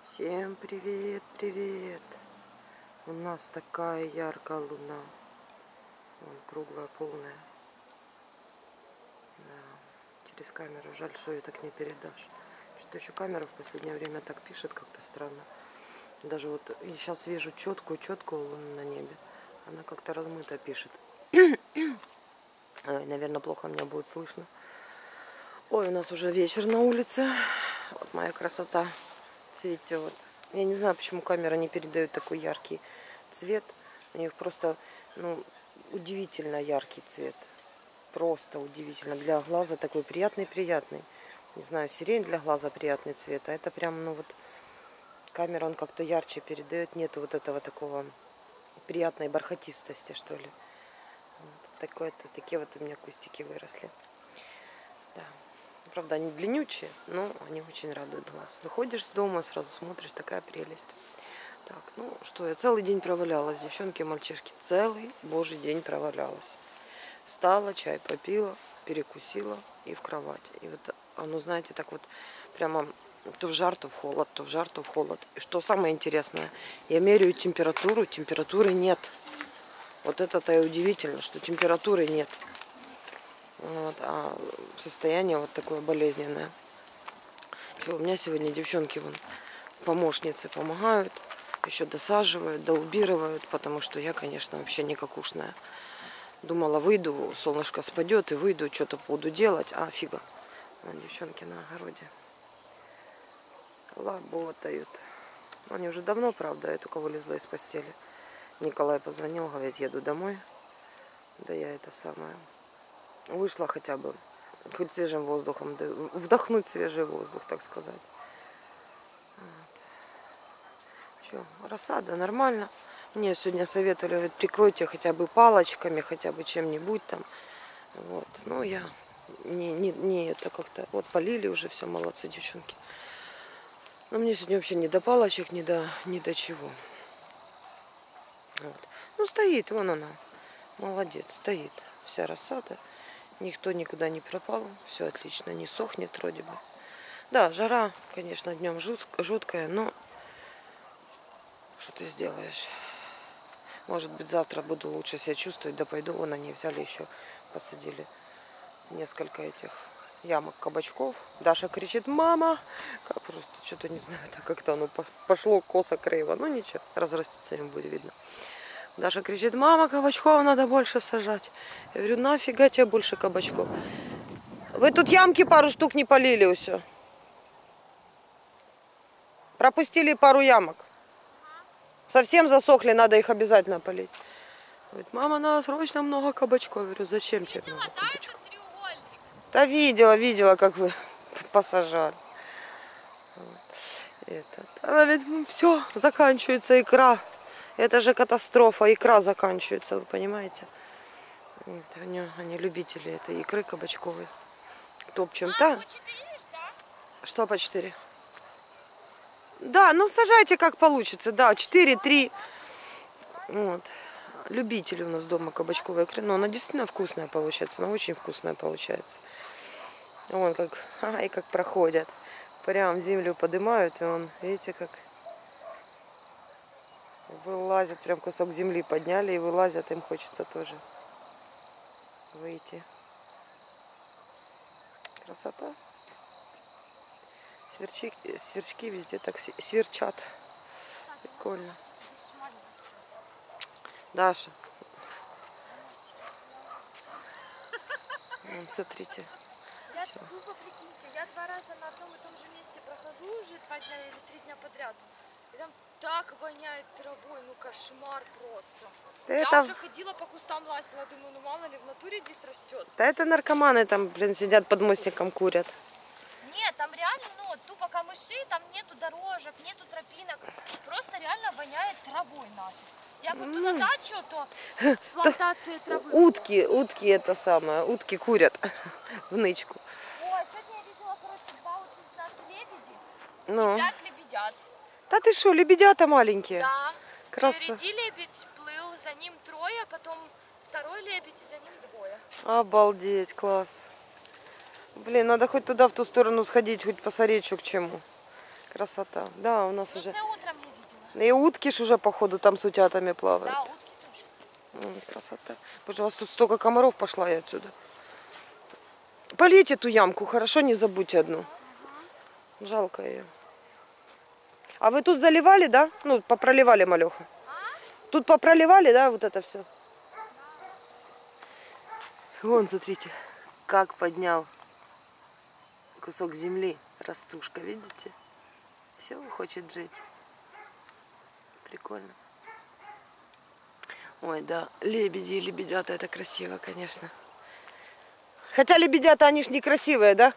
Всем привет, привет! У нас такая яркая луна. Вон, круглая, полная. Да. Через камеру жаль, что ее так не передашь. Что-то еще камера в последнее время так пишет как-то странно. Даже вот я сейчас вижу четкую луну на небе. Она как-то размыто пишет. Ой, наверное, плохо меня будет слышно. Ой, у нас уже вечер на улице. Вот моя красота цветет. Я не знаю, почему камера не передает такой яркий цвет. У них просто, удивительно яркий цвет. Просто удивительно. Для глаза такой приятный. Не знаю, сирень для глаза приятный цвет. А это прям, камера, он как-то ярче передает. Нету вот этого такого приятной бархатистости, что ли. Вот такие вот у меня кустики выросли. Да. Правда, они длиннючие, но они очень радуют глаз. Выходишь с дома, сразу смотришь, такая прелесть. Так, что, я целый день провалялась, девчонки и мальчишки. Целый божий день провалялась. Встала, чай попила, перекусила и в кровать. И вот оно, знаете, так вот прямо то в жар, то в холод, то в жар, то в холод. И что самое интересное, я меряю температуру, температуры нет. Вот это-то и удивительно, что температуры нет. Вот, а состояние вот такое болезненное. И у меня сегодня девчонки, помощницы помогают, еще досаживают, доубирывают, потому что я, конечно, вообще никакушная. Думала, выйду, солнышко спадет и выйду, что-то буду делать, а фига. Девчонки на огороде работают. Они уже давно, правда, я только вылезла из постели. Николай позвонил, говорит, еду домой. Да я это самое... Вышла хотя бы, хоть свежим воздухом, да, вдохнуть свежий воздух, так сказать. Вот. Что, рассада нормально. Мне сегодня советовали, говорит, прикройте хотя бы палочками, хотя бы чем-нибудь там. Вот. Но я не это как-то. Вот полили уже, все, молодцы, девчонки. Но мне сегодня вообще не до палочек, ни до чего. Вот. Стоит, вон она. Молодец, стоит. Вся рассада. Никто никуда не пропал. Все отлично, не сохнет вроде бы. Да, жара, конечно, днем жуткая, но что ты сделаешь? Может быть, завтра буду лучше себя чувствовать. Да пойду, вон они взяли еще, посадили несколько этих ямок кабачков. Даша кричит, мама! Как просто, что-то не знаю, так как-то оно пошло косо-криво. Ну ничего, разрастется, им будет видно. Даша кричит, мама, кабачков надо больше сажать. Я говорю, нафига тебе больше кабачков? Вы тут ямки пару штук не полили все. Пропустили пару ямок. Совсем засохли, надо их обязательно полить. Говорит, мама, надо срочно много кабачков. Я говорю, зачем тебе много кабачков? Да видела, как вы посажали. Она говорит, все, заканчивается икра. Это же катастрофа, икра заканчивается, вы понимаете? Они любители этой икры кабачковой. Топчем-то. Что по 4? Да, сажайте как получится. Да, 4, 3. Вот. Любители у нас дома кабачковой икры. Но она действительно вкусная получается. Она очень вкусная получается. Вон как проходят. Прям в землю поднимают. И видите, как вылазят. Прям кусок земли подняли и вылазят. Им хочется тоже выйти. Красота. Сверчки везде так сверчат. Прикольно. Даша. Смотрите. Я тупо, прикиньте, я 2 раза на одном и том же месте прохожу уже 2 дня или 3 дня подряд. И там так воняет травой, кошмар просто. Я уже ходила по кустам, лазила, думаю, мало ли в натуре здесь растет. Да это наркоманы там, сидят под мостиком, курят. Нет, там реально, тупо камыши, там нету дорожек, нету тропинок. Просто реально воняет травой нафиг. Я вот на дачу, то плантация травы. Утки это самое, утки курят в нычку. Ой, сегодня я видела, 2 наши лебеди и 5 лебедят. Да ты что, лебедята маленькие? Да. Красота. Впереди лебедь плыл, за ним 3, потом 2 лебедь и за ним 2. Обалдеть, класс. Блин, надо хоть туда, в ту сторону сходить, хоть посмотреть, что к чему. Красота. Да, у нас уже... Це утром я видела. И утки ж уже, походу, там с утятами плавают. Да, утки тоже. Красота. Боже, у вас тут столько комаров, пошла я отсюда. Полейте эту ямку, хорошо, не забудьте одну. Жалко ее. А вы тут заливали, да? Ну, попроливали, малеха. Тут попроливали, да, вот это все? Вон, смотрите, как поднял кусок земли. Растушка, видите? Все, хочет жить. Прикольно. Ой, да, лебеди и лебедята, это красиво, конечно. Хотя лебедята, они ж некрасивые, да?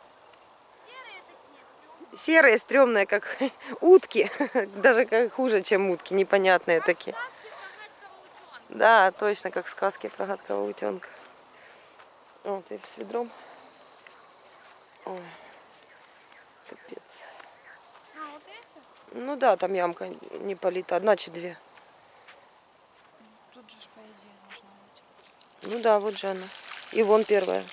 Серые, стрёмные, как утки. Даже как хуже, чем утки, непонятные как такие. Да, точно, как в сказке про гадкого утенка. Вот и с ведром. Ой, капец. А, вот эти? Ну да, там ямка не полита, одна чи две. Тут же, по идее, должна быть. Ну да, вот же она. И вон первая.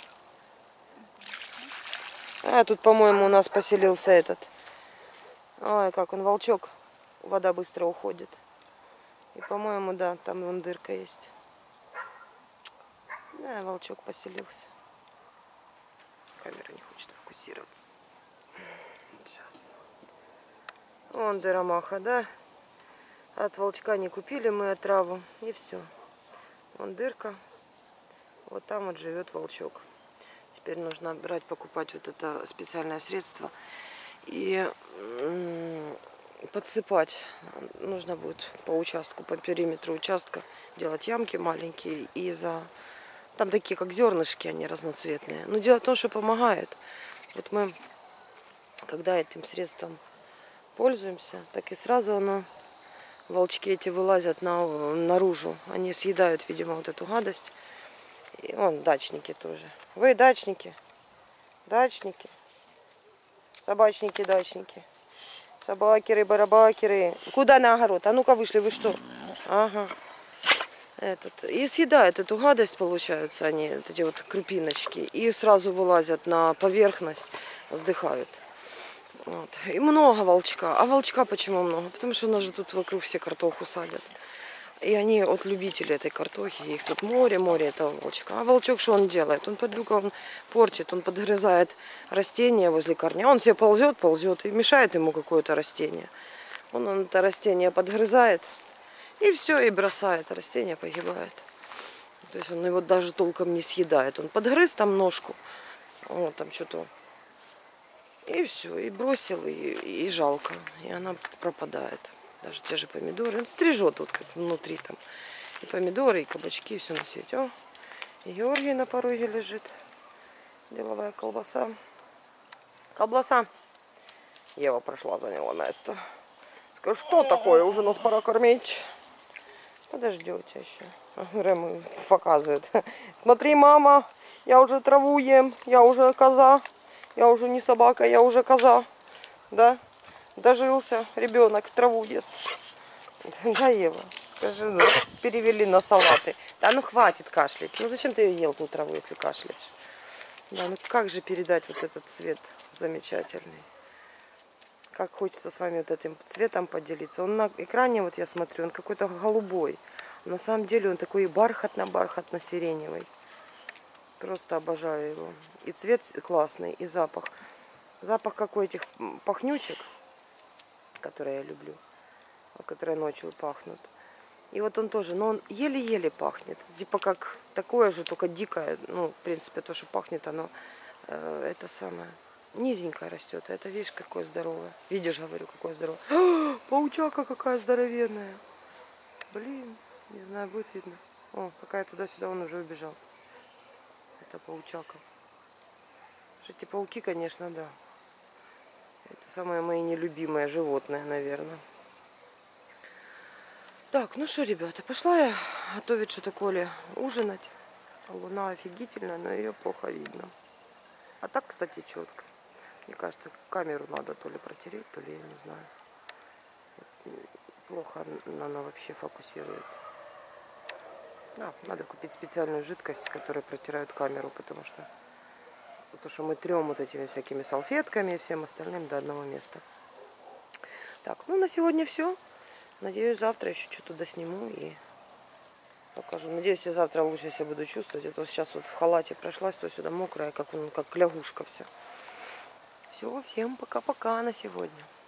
А тут, по-моему, у нас поселился этот. Ой, как он, волчок. Вода быстро уходит. И, по-моему, да, там вон дырка есть. Да, волчок поселился. Камера не хочет фокусироваться. Сейчас. Вон дыромаха, да? От волчка не купили мы отраву. И все. Вон дырка. Вот там вот живет волчок. Теперь нужно брать, покупать вот это специальное средство. И подсыпать. Нужно будет по участку, по периметру участка делать ямки маленькие. И там такие как зернышки, они разноцветные. Но дело в том, что помогает. Вот мы, когда этим средством пользуемся, так и сразу волчки эти вылазят наружу. Они съедают, видимо, вот эту гадость. И вон дачники тоже. Вы дачники? Дачники? Собачники, дачники. Собакеры, барабакеры. Куда на огород? А ну-ка вышли, вы что? Ага. И съедают эту гадость, получаются они, вот эти вот крупиночки. И сразу вылазят на поверхность, вздыхают. Вот. И много волчка. А волчка почему много? Потому что у нас же тут вокруг все картоху садят. И они от любителей этой картохи, их тут море этого волчка. А волчок что он делает? Он подлюка, он портит, он подгрызает растения возле корня. Он себе ползет и мешает ему какое-то растение. Он это растение подгрызает и все, и бросает. Растение погибает. То есть он его даже толком не съедает. Он подгрыз там ножку, вот там что-то. И все, и бросил, и жалко. И она пропадает. Даже те же помидоры. Он стрижет тут как внутри там. И помидоры, и кабачки, и все на свете. О, и Георгий на пороге лежит. Деловая колбаса. Колбаса. Ева прошла, заняла место. Скажи, что такое? Уже нас пора кормить. Подождете еще. Рэм показывает. Смотри, мама, я уже траву ем. Я уже коза. Я уже не собака, я уже коза. Да? Дожился ребенок, траву ест. Да, Ева, скажи, ну, перевели на салаты. Да ну хватит кашлять. Ну зачем ты ее ел, ту траву, если кашляешь? Да, ну как же передать вот этот цвет замечательный? Как хочется с вами вот этим цветом поделиться. Он на экране, вот я смотрю, он какой-то голубой. На самом деле он такой бархатно-бархатно-сиреневый. Просто обожаю его. И цвет классный, и запах. Запах какой этих пахнючек, которые я люблю, вот, которые ночью пахнут. И вот он тоже, но он еле-еле пахнет. Типа как такое же, только дикое. Ну, в принципе, то, что пахнет, оно это самое низенькое растет. А это, видишь, какое здоровое. Видишь, говорю, какое здоровое. Паучака какая здоровенная. Блин, не знаю, будет видно. О, пока я туда-сюда, он уже убежал. Это паучака. Эти пауки, конечно, да. Это самое мои нелюбимое животное, наверное. Так, ну что, ребята, пошла я готовить что-то Коле ужинать. Луна офигительная, но ее плохо видно. А так, кстати, четко. Мне кажется, камеру надо то ли протереть, то ли я не знаю. Плохо она вообще фокусируется. Да, надо купить специальную жидкость, которая протирает камеру, потому что мы трем вот этими всякими салфетками и всем остальным до одного места. Так, ну на сегодня все. Надеюсь, завтра еще что-то досниму и покажу. Надеюсь, я завтра лучше себя буду чувствовать. Это вот сейчас вот в халате прошлась, то сюда мокрая, как лягушка вся. Все, всем пока-пока на сегодня.